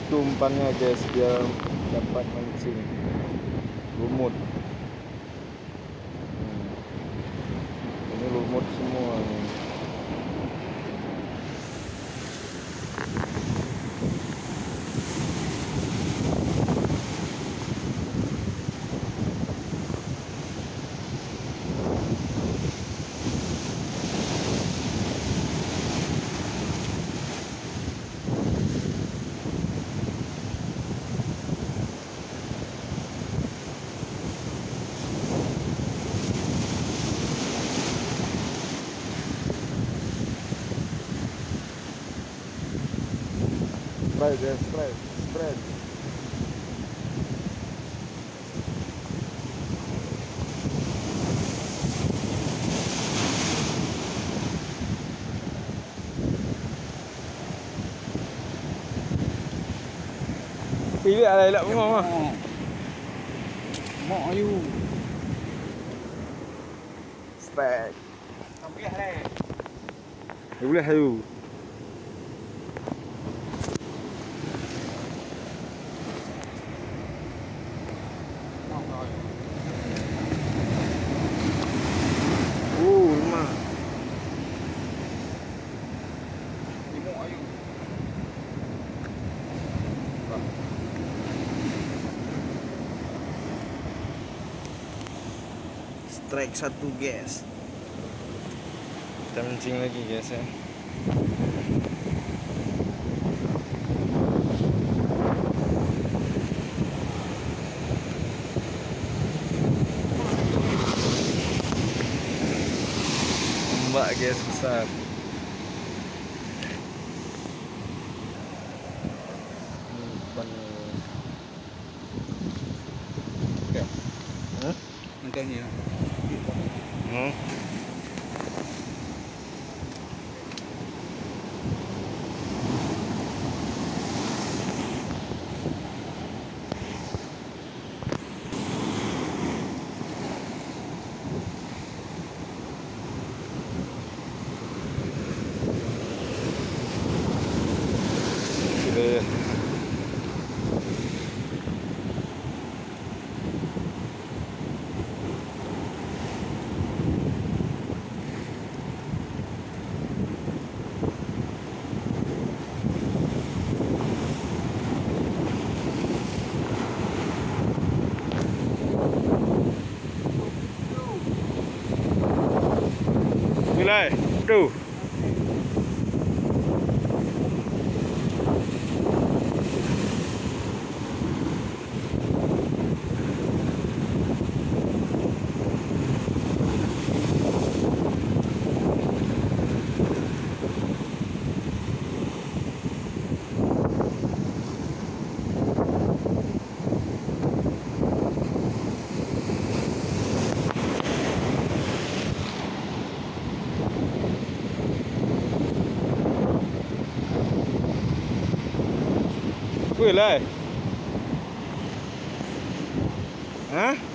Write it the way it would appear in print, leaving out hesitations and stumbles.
itu umpannya guys, biar dapat mancing lumut. Ini lumut semua nih. Spread guys, spread. Pilih ala elak bunga. Mak ayu. Spread. Sampai hari. Boleh ayu. Lemah. Limau ayu. Strike satu guys. Kita mancing lagi guys ya. Ombak guys besar. Okey. Hah? Nanti ni. Sudah. Nilai, tu. Wih lah. Hah?